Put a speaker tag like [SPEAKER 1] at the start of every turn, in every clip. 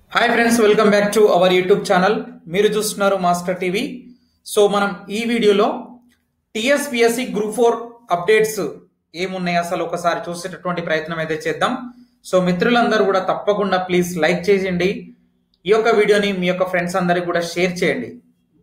[SPEAKER 1] Hi friends, welcome back to our YouTube channel. మీరు చూస్తున్నారు master TV. So మనం ఈ వీడియోలో టీఎస్పీఎస్సీ గ్రూప్ 4 అప్డేట్స్ ఏమున్నాయి అసలు ఒకసారి చూసేటటువంటి ప్రయత్నం అయితే చేద్దాం. సో మిత్రులందరూ కూడా తప్పకుండా ప్లీజ్ లైక్ చేయండి. ఈ యొక్క వీడియోని మీ యొక్క ఫ్రెండ్స్ అందరికి కూడా షేర్ చేయండి.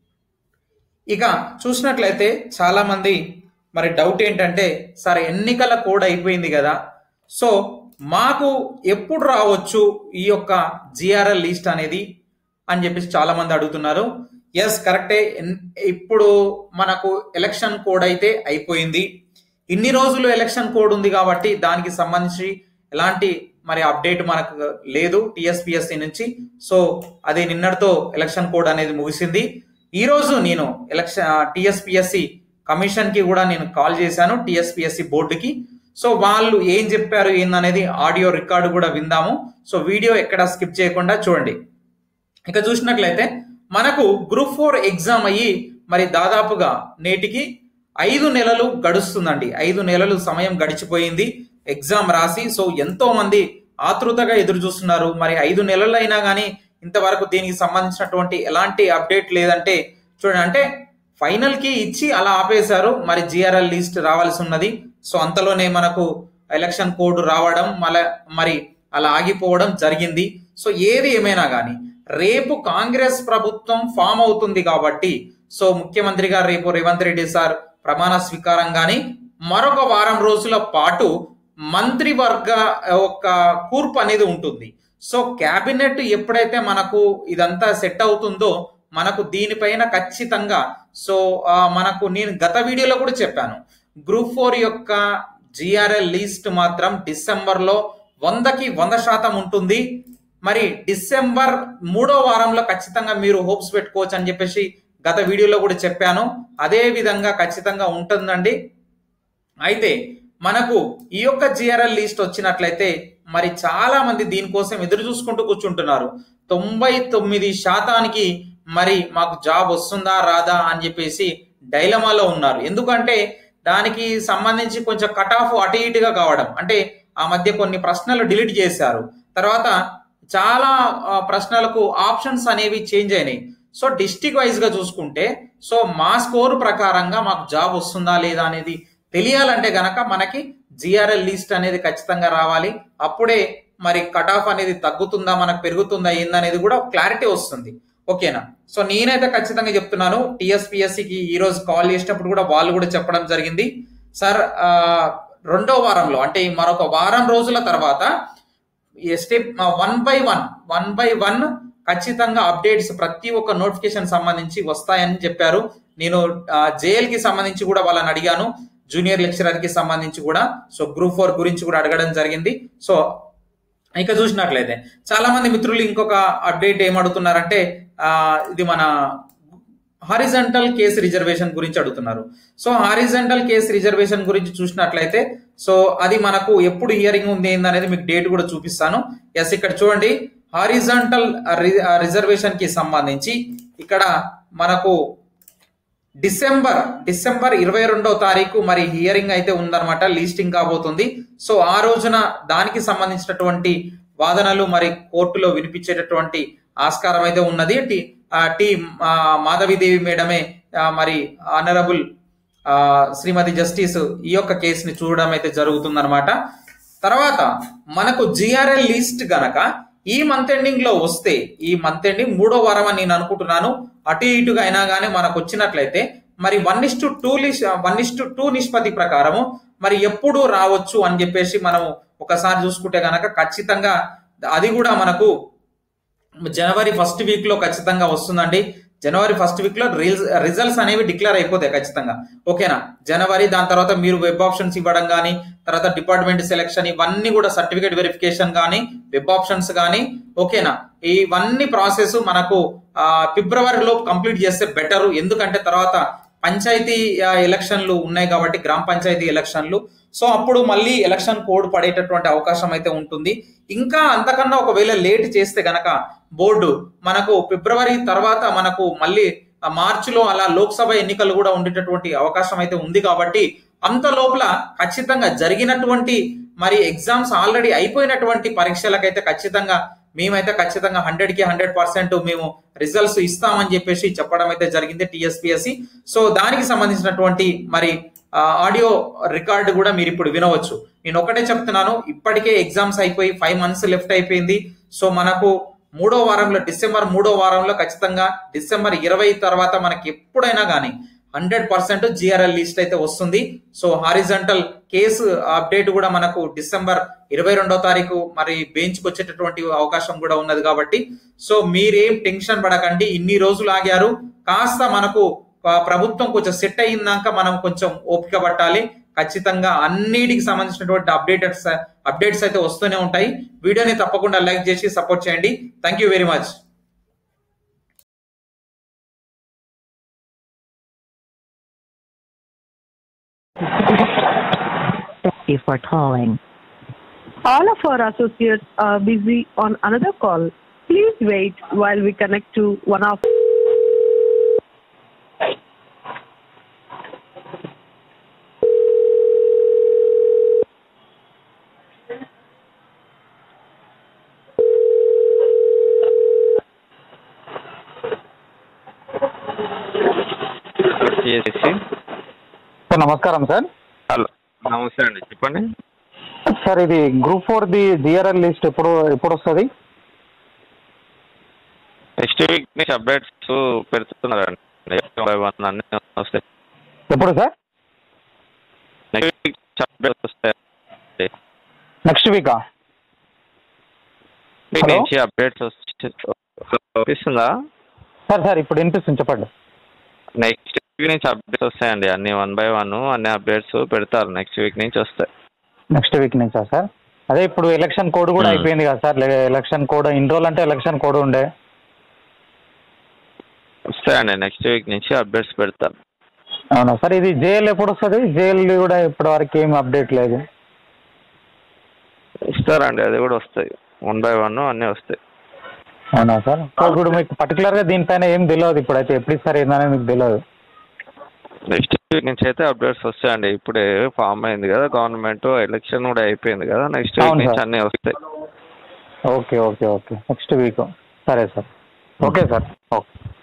[SPEAKER 1] ఇక చూసినట్లయితే చాలా మంది మరి డౌట్ ఏంటంటే, సార్ ఎన్నికల కోడ్ అయిపోయింది కదా, సో మాకు ఎప్పుడు రావచ్చు ఈ యొక్క జిఆర్ఎల్ లిస్ట్ అనేది అని చెప్పేసి చాలా మంది అడుగుతున్నారు. ఎస్, కరెక్టే. ఇప్పుడు మనకు ఎలక్షన్ కోడ్ అయితే అయిపోయింది. ఇన్ని రోజులు ఎలక్షన్ కోడ్ ఉంది కాబట్టి దానికి సంబంధించి ఎలాంటి మరి అప్డేట్ మనకు లేదు టిఎస్పిఎస్సి నుంచి. సో అది నిన్నటితో ఎలక్షన్ కోడ్ అనేది ముగిసింది. ఈ రోజు నేను టిఎస్పిఎస్సి కమిషన్ కి కూడా నేను కాల్ చేశాను, టిఎస్పిఎస్సి బోర్డుకి. సో వాళ్ళు ఏం చెప్పారు ఏందనేది ఆడియో రికార్డు కూడా విందాము. సో వీడియో ఎక్కడ స్కిప్ చేయకుండా చూడండి. ఇక చూసినట్లయితే మనకు గ్రూప్ 4 ఎగ్జామ్ అయ్యి మరి దాదాపుగా నేటికి 5 నెలలు గడుస్తుందండి. 5 నెలలు సమయం గడిచిపోయింది ఎగ్జామ్ రాసి. సో ఎంతో మంది ఆతృతగా ఎదురు చూస్తున్నారు. మరి 5 నెలలు అయినా కానీ ఇంతవరకు దీనికి సంబంధించినటువంటి ఎలాంటి అప్డేట్ లేదంటే చూడండి, అంటే ఫైనల్ కి ఇచ్చి అలా ఆపేశారు. మరి జిఆర్ఎల్ లిస్ట్ రావాల్సి ఉన్నది. సో అంతలోనే మనకు ఎలక్షన్ కోడ్ రావడం మరి అలా ఆగిపోవడం జరిగింది. సో ఏది ఏమైనా కానీ రేపు కాంగ్రెస్ ప్రభుత్వం ఫామ్ అవుతుంది కాబట్టి, సో ముఖ్యమంత్రి గారు రేపు రేవంత్ రెడ్డి సార్ ప్రమాణ స్వీకారం గాని మరొక వారం రోజుల పాటు మంత్రివర్గ ఒక కూర్పు అనేది ఉంటుంది. సో క్యాబినెట్ ఎప్పుడైతే మనకు ఇదంతా సెట్ అవుతుందో మనకు దీనిపైన ఖచ్చితంగా సో మనకు నేను గత వీడియోలో కూడా చెప్పాను, గ్రూప్ 4 యొక్క జిఆర్ఎల్ లిస్ట్ మాత్రం డిసెంబర్లో 100కి 100% ఉంటుంది. మరి డిసెంబర్ 3వ వారంలో ఖచ్చితంగా మీరు హోప్స్ పెట్టుకోవచ్చు అని చెప్పేసి గత వీడియోలో కూడా చెప్పాను. అదే విధంగా ఖచ్చితంగా ఉంటుందండి. అయితే మనకు ఈ యొక్క జిఆర్ఎల్ లిస్ట్ వచ్చినట్లయితే మరి చాలా మంది దీనికోసం ఎదురు చూసుకుంటూ కూర్చుంటున్నారు. 99% మరి మాకు జాబ్ వస్తుందా రాదా అని చెప్పేసి డైలమాలో ఉన్నారు. ఎందుకంటే దానికి సంబంధించి కొంచెం కట్ ఆఫ్ అటు ఇటుగా కావడం, అంటే ఆ మధ్య కొన్ని ప్రశ్నలు డిలీట్ చేశారు, తర్వాత చాలా ప్రశ్నలకు ఆప్షన్స్ అనేవి చేంజ్ అయినాయి. సో డిస్ట్రిక్ట్ వైజ్ గా చూసుకుంటే సో మా స్కోర్ ప్రకారంగా మాకు జాబ్ వస్తుందా లేదా అనేది తెలియాలంటే గనక మనకి జిఆర్ఎల్ లిస్ట్ అనేది ఖచ్చితంగా రావాలి. అప్పుడే మరి కట్ ఆఫ్ అనేది తగ్గుతుందా మనకు పెరుగుతుందా ఏందనేది కూడా క్లారిటీ వస్తుంది. ఓకేనా? సో నేనైతే ఖచ్చితంగా చెప్తున్నాను, టిఎస్పిఎస్సికి ఈ రోజు కాల్ చేసినప్పుడు కూడా వాళ్ళు కూడా చెప్పడం జరిగింది, సార్ 2వ వారంలో అంటే మరొక వారం రోజుల తర్వాత స్టెప్ 1 బై 1 ఖచ్చితంగా అప్డేట్స్ ప్రతి ఒక్క నోటిఫికేషన్ సంబంధించి వస్తాయని చెప్పారు. నేను జేఎల్ కి సంబంధించి కూడా వాళ్ళని అడిగాను, జూనియర్ లెక్చరర్ కి సంబంధించి కూడా. సో గ్రూప్ 4 గురించి కూడా అడగడం జరిగింది. సో ఇక చూసినట్లయితే చాలా మంది మిత్రులు ఇంకొక అప్డేట్ ఏమడుగుతున్నారంటే, ఇది మన హారిజంటల్ కేసు రిజర్వేషన్ గురించి అడుగుతున్నారు. సో హారిజంటల్ కేసు రిజర్వేషన్ గురించి చూసినట్లయితే సో అది మనకు ఎప్పుడు హియరింగ్ ఉంది ఏందనేది మీకు డేట్ కూడా చూపిస్తాను. ఎస్, ఇక్కడ చూడండి, హారిజంటల్ రిజర్వేషన్ కి సంబంధించి ఇక్కడ మనకు డిసెంబర్ 22వ తారీఖు మరి హియరింగ్ అయితే ఉందన్నమాట, లీస్టింగ్ కాబోతుంది. సో ఆ రోజున దానికి సంబంధించినటువంటి వాదనలు మరి కోర్టులో వినిపించేటటువంటి ఆస్కారం అయితే ఉన్నది. టి మాధవిదేవి మేడమే మరి ఆనరబుల్ శ్రీమతి జస్టిస్ ఈ యొక్క కేసుని చూడడం అయితే జరుగుతుందన్నమాట. తర్వాత మనకు జిఆర్ఎల్ లిస్ట్ గనక ఈ మంత్ ఎండింగ్ లో వస్తే, ఈ మంత్ ఎండింగ్ 3వ వారం అని నేను అనుకుంటున్నాను, అటు ఇటుగా అయినా కానీ మనకు వచ్చినట్లయితే మరి 1:2 నిష్పత్తి ప్రకారము మరి ఎప్పుడు రావచ్చు అని చెప్పేసి మనం ఒకసారి చూసుకుంటే గనక ఖచ్చితంగా అది కూడా మనకు జనవరి 1st వీక్ లో ఖచ్చితంగా వస్తుందండి. జనవరి 1st వీక్ లో రిజల్ట్స్ అనేవి డిక్లేర్ అయిపోతాయి ఖచ్చితంగా. ఓకేనా? జనవరి, దాని తర్వాత మీరు వెబ్ ఆప్షన్స్ ఇవ్వడం కానీ, తర్వాత డిపార్ట్మెంట్ సెలెక్షన్, ఇవన్నీ కూడా సర్టిఫికేట్ వెరిఫికేషన్ కానీ, వెబ్ ఆప్షన్స్ కానీ, ఓకేనా, ఇవన్నీ ప్రాసెస్ మనకు ఫిబ్రవరిలో కంప్లీట్ చేస్తే బెటర్. ఎందుకంటే తర్వాత పంచాయతీ ఎలక్షన్లు ఉన్నాయి కాబట్టి, గ్రామ పంచాయతీ ఎలక్షన్లు. సో అప్పుడు మళ్ళీ ఎలక్షన్ కోడ్ పడేటటువంటి అవకాశం అయితే ఉంటుంది. ఇంకా అంతకన్నా ఒకవేళ లేట్ చేస్తే గనక బోర్డు మనకు ఫిబ్రవరి తర్వాత మనకు మళ్ళీ మార్చిలో అలా లోక్సభ ఎన్నికలు కూడా ఉండేటటువంటి అవకాశం అయితే ఉంది. కాబట్టి అంత లోపల ఖచ్చితంగా జరిగినటువంటి మరి ఎగ్జామ్స్ ఆల్రెడీ అయిపోయినటువంటి పరీక్షలకైతే ఖచ్చితంగా మేమైతే ఖచ్చితంగా 100కి 100% మేము రిజల్ట్స్ ఇస్తామని చెప్పేసి చెప్పడం అయితే జరిగింది టీఎస్పీఎస్సి. సో దానికి సంబంధించినటువంటి మరి ఆడియో రికార్డు కూడా మీరు ఇప్పుడు వినవచ్చు. నేను ఒకటే చెప్తున్నాను, ఇప్పటికే ఎగ్జామ్స్ అయిపోయి 5 months లెఫ్ట్ అయిపోయింది. సో మనకు డిసెంబర్ 3వ వారంలో ఖచ్చితంగా డిసెంబర్ 20 తర్వాత మనకి ఎప్పుడైనా కానీ 100% జిఆర్ఎల్ లిస్ట్ అయితే వస్తుంది. సో హారిజంటల్ కేసు అప్డేట్ కూడా మనకు డిసెంబర్ 22వ తారీఖు మరి బెంచ్కి వచ్చేటటువంటి అవకాశం కూడా ఉన్నది కాబట్టి సో మీరేం టెన్షన్ పడకండి. ఇన్ని రోజులు ఆగారు, కాస్త మనకు ప్రభుత్వం కొంచెం సెట్ అయ్యిందాక మనం కొంచెం ఓపిక పట్టాలి. ఖచ్చితంగా అన్నిటికి సంబంధించినటువంటి అప్డేట్స్ అయితే వస్తూనే ఉంటాయి. వీడియోని తప్పకుండా లైక్ చేసి సపోర్ట్ చేయండి. Thank you very much.
[SPEAKER 2] Thank you for calling.
[SPEAKER 3] All of our associates are busy on another call. Please wait while we connect to one of.
[SPEAKER 4] Sir నమస్కారం సార్.
[SPEAKER 5] హలో నమస్తే అండి, చెప్పండి
[SPEAKER 4] సార్. ఇది group 4ది GRL list ఎప్పుడు వస్తుంది?
[SPEAKER 5] Next week నుంచి updates పెడుతున్నారండి. అన్నీ వస్తాయి.
[SPEAKER 4] ఎప్పుడు సార్?
[SPEAKER 5] నెక్స్ట్ వీక్ అప్డేట్స్ వస్తాయి.
[SPEAKER 4] నెక్స్ట్ వీకా?
[SPEAKER 5] వీక్ నుంచి అప్డేట్స్ వస్తుందా
[SPEAKER 4] సార్ ఇప్పుడు వినిపిస్తుంది, చెప్పండి.
[SPEAKER 5] నెక్స్ట్ వీక్ నుంచి అప్డేట్స్ వస్తాయండి. అన్ని 1 by 1 అన్ని అప్డేట్స్ పెడతారు. నెక్స్ట్ వీక్ నుంచి వస్తాయి.
[SPEAKER 4] నెక్స్ట్ వీక్ నుంచా సార్? అదే ఇప్పుడు ఎలక్షన్ కోడ్ కూడా అయిపోయింది కదా సార్. ఎలక్షన్ కోడ్ ఇన్ని రోజులు అంటే ఎలక్షన్ కోడ్ ఉండే.
[SPEAKER 5] వస్తాయండి, నెక్స్ట్ వీక్ నుంచి అప్డేట్స్ పెడతారు.
[SPEAKER 4] అవునా సార్? ఇది జేఎల్ ఎప్పుడు వస్తుంది? జేఎల్ కూడా ఇప్పటి వరకు ఏం అప్డేట్ లేదు.
[SPEAKER 5] ఇస్తారండి, అది కూడా వస్తాయి. 1 by 1 అన్నీ వస్తాయి.
[SPEAKER 4] అవునా సార్? ఇప్పుడు మీకు పర్టికులర్గా దీనిపైన ఏం తెలియదు ఇప్పుడైతే, ఎప్పుడు ఇస్తారు ఏందని మీకు తెలియదు.
[SPEAKER 5] నెక్స్ట్ వీక్ నుంచి అయితే అప్డేట్స్ వస్తాయండి. ఇప్పుడే ఫామ్ అయింది కదా గవర్నమెంట్, ఎలక్షన్ కూడా అయిపోయింది కదా. నెక్స్ట్ వీక్ నుంచి అన్నీ వస్తాయి.
[SPEAKER 4] Okay next week. సరే సార్. Okay sir. ఓకే.